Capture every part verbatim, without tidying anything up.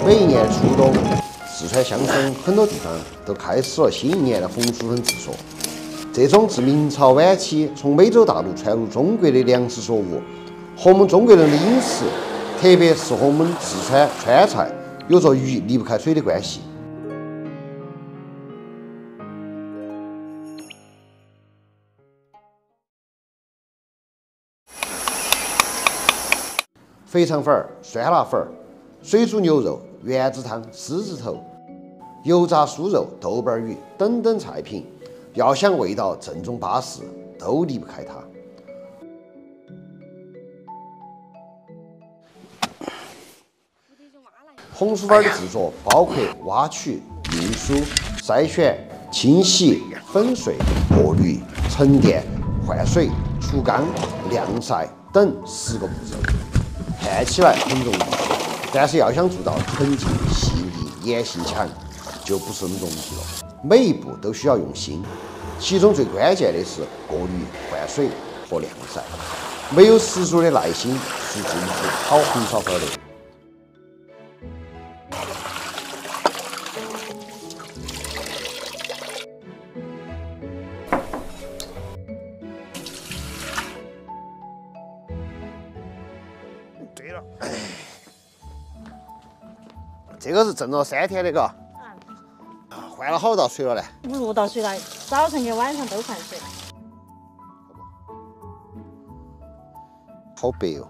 每一年初冬，四川乡村很多地方都开始了新一年的红薯粉制作。这种自明朝晚期从美洲大陆传入中国的粮食作物，和我们中国人的饮食，特别是和我们四川川菜有着鱼离不开水的关系。肥肠粉儿、酸辣粉儿、水煮牛肉、原子汤、狮子头、油炸酥肉、豆瓣鱼等等菜品，要想味道正宗巴适，都离不开它。红薯粉的制作包括挖取、运输、筛选、清洗、粉碎、过滤、沉淀、换水、除干、晾晒等十个步骤。看起来很容易，但是要想做到纯净、细腻、粘性强，就不是那么容易了。每一步都需要用心，其中最关键的是过滤、换水和晾晒。没有十足的耐心，是做不出好红烧粉的。对了，这个是蒸了三天的，嘎。嗯。换了好多道水了呢。 五六道水了，早晨跟晚上都换水。 好白哦。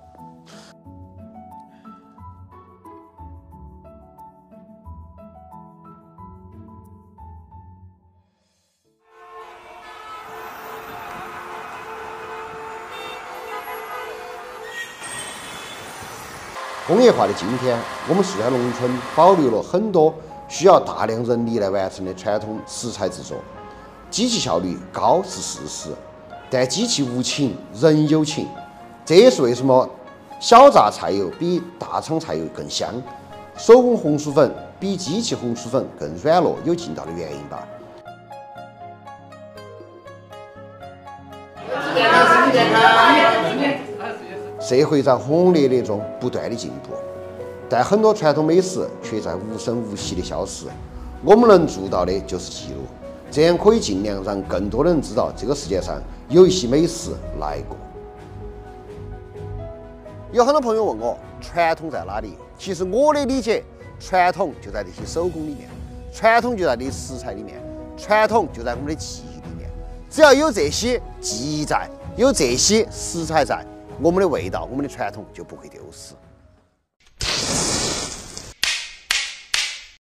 工业化的今天，我们四川农村保留了很多需要大量人力来完成的传统食材制作，机器效率高是事实，但机器无情，人有情。这也是为什么小榨菜油比大厂菜油更香，手工红薯粉比机器红薯粉更软糯有劲道的原因吧。社会在轰轰烈烈中不断的进步，但很多传统美食却在无声无息的消失。我们能做到的就是记录，这样可以尽量让更多人知道这个世界上有一些美食来过。有很多朋友问我传统在哪里？其实我的理解，传统就在这些手工里面，传统就在这些食材里面，传统就在我们的记忆里面。只要有这些记忆在，有这些食材在，我们的味道，我们的传统就不会丢失。